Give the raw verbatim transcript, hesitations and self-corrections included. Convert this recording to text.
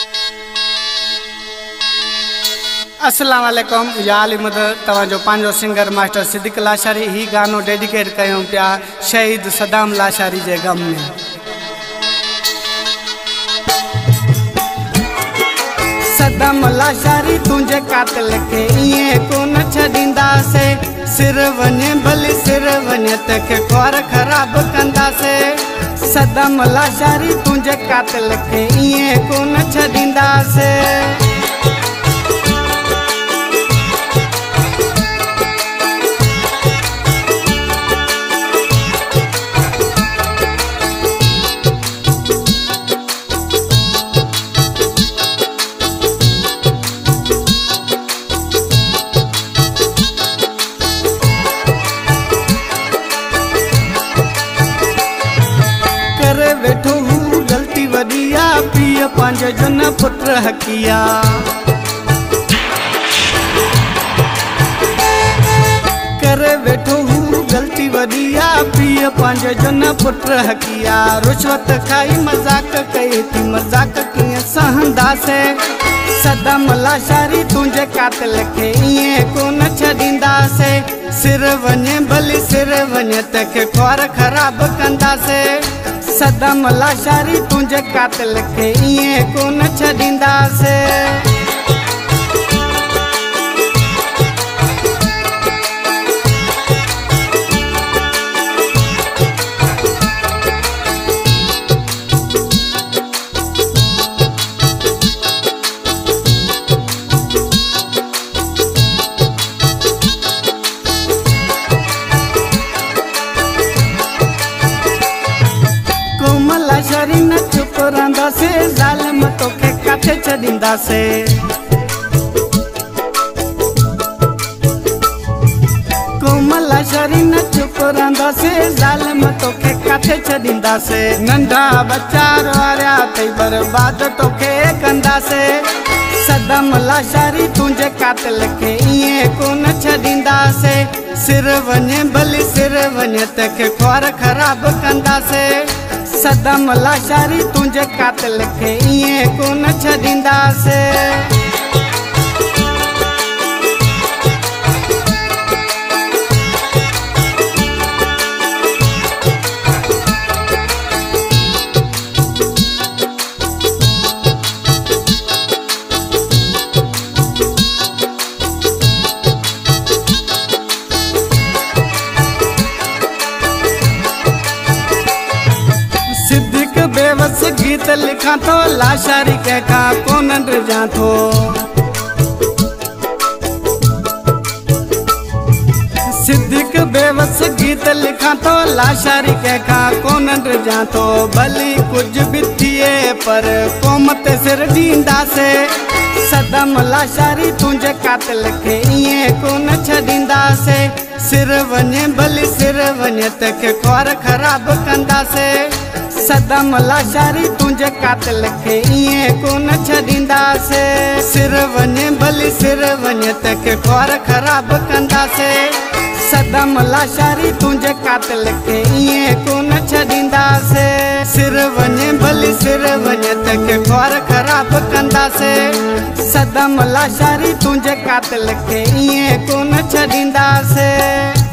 अस्सलाम वालेकुम याली मदर तवाजो पांजो सिंगर मास्टर सिद्दीक लाशारी ही गानो डेडिकेट कयूं पिया शहीद सदाम लाशारी जे गम में। सदाम लाशारी तुझे कातिल के इए कोन छॾींदासे, सिर वने भली सिर वने तके ख्वार खराब कंदासे। सदाम लाशारी तुझे कातिल के इए कोन छॾींदासे। वेठो हूँ गलती वडिया पिय पांच जन पुत्र हकिया। करे वेठो हूँ गलती वडिया पिय पांच जन पुत्र हकिया। रुश्वत खाई मजाक कई थी मजाक किए सहंदासे। सदाम लाशारी तुझे कातिल के इए कोन छॾींदासे, सिर वने भली सिर वने तके ख्वार खराब कंदासे। सदाम लाशारी तुझे कातिल के इए कोन छॾींदासे। लाशारी न चुप रहंदासे, ज़ालिम तोखे काथे छॾींदासे। कोमल लाशारी न चुप रहंदासे, ज़ालिम तोखे काथे छॾींदासे। नंढा बच्चा रोआरिया तई बर्बाद तोखे कंदासे। सदाम लाशारी तुझे कातिल के इए कोन छॾींदासे, सिर वने भली सिर वने तके ख्वार खराब कंदासे। सदाम लाशारी तुझे कातिल के इए कोन छॾींदासे। सिद्दीक बेवस गीत लिखा तो लाशारी के का कोन जा थो। सिद्दीक बेवस गीत लिखा तो लाशारी के का कोन जा थो। भली कुछ भी थिए पर कौम ते सिर ॾींदासे। सदाम लाशारी तुझे कातिल के इए कोन छॾींदासे, सिर वने भली सिर वने तके ख्वार खराब कंदासे। सदाम लाशारी तुझे कातिल के इए कोन छॾींदासे, सिर वने भली सिर वने तके ख्वार खराब कंदासे। सदाम लाशारी तुझे कातिल के इए कोन छॾींदासे, सिर वने भली सिर वने तके ख्वार खराब कंदासे। सदाम लाशारी तुझे कातिल के इए कोन छॾींदासे।